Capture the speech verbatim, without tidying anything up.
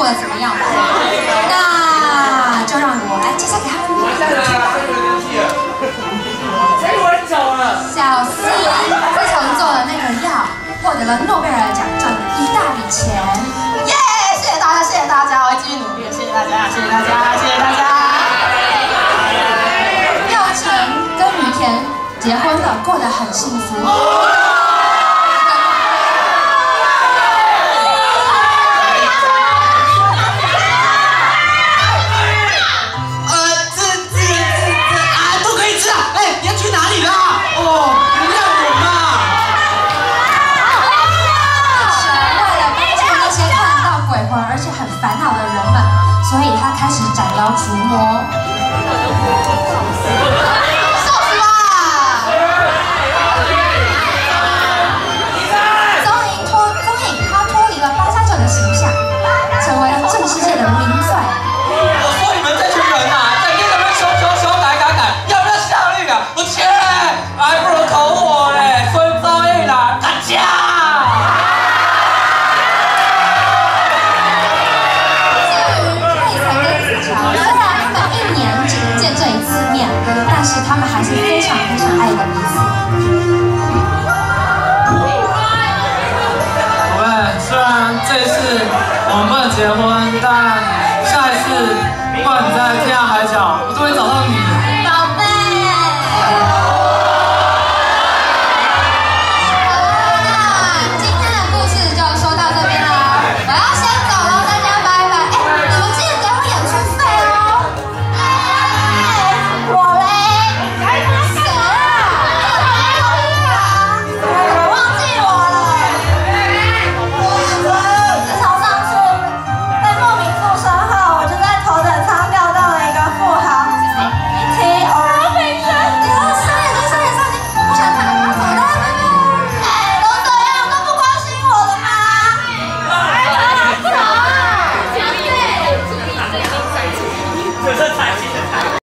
得怎么样吧？那就让我来介绍给他们。小 C 自从做了那个药，获得了诺贝尔奖，赚了一大笔钱。耶！谢谢大家，谢谢大家，我会继续努力的。谢谢大家，谢谢大家，谢谢大家。耀成跟于田结婚了，过得很幸福。 而且很烦恼的人们，所以他开始斩妖除魔。笑死啦！宗颖脱宗颖，他脱离了八加九的形象，成为了这个世界的名帅。 我说你们这群人啊，整天在那修修修改改改，要不要效率啊？我切，还不如投我嘞，孙周一啦，打架！ 但是他们还是非常非常爱的彼此。 我们虽然这次我们不能结婚，但